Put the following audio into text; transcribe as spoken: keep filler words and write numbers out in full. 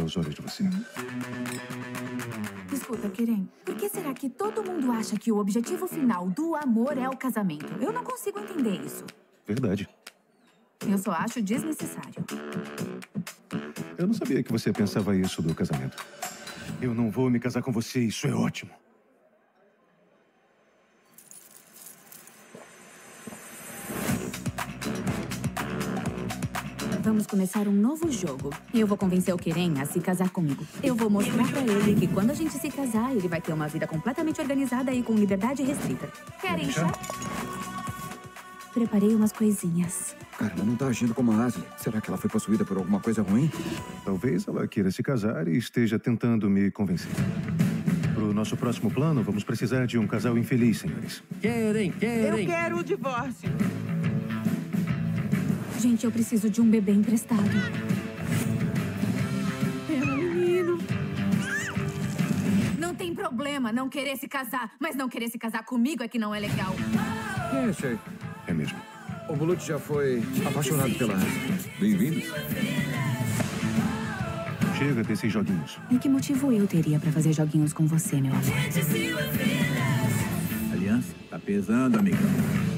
aos olhos de você. Escuta, Keren, por que será que todo mundo acha que o objetivo final do amor é o casamento? Eu não consigo entender isso. Verdade. Eu só acho desnecessário. Eu não sabia que você pensava isso do casamento. Eu não vou me casar com você, isso é ótimo. Vamos começar um novo jogo. E eu vou convencer o Keren a se casar comigo. Eu vou mostrar pra ele que quando a gente se casar, ele vai ter uma vida completamente organizada e com liberdade restrita. Querem chá? Preparei umas coisinhas. Cara, ela não tá agindo como a Ashley. Será que ela foi possuída por alguma coisa ruim? Talvez ela queira se casar e esteja tentando me convencer. Pro nosso próximo plano, vamos precisar de um casal infeliz, senhores. Querem, querem. Eu quero o divórcio. Gente, eu preciso de um bebê emprestado. É um menino. Não tem problema não querer se casar, mas não querer se casar comigo é que não é legal. É, Shay. É mesmo. O Bulut já foi apaixonado pela Ashley. Bem-vindos. Chega desses joguinhos. E que motivo eu teria pra fazer joguinhos com você, meu amor? Aliança tá pesando, amigão.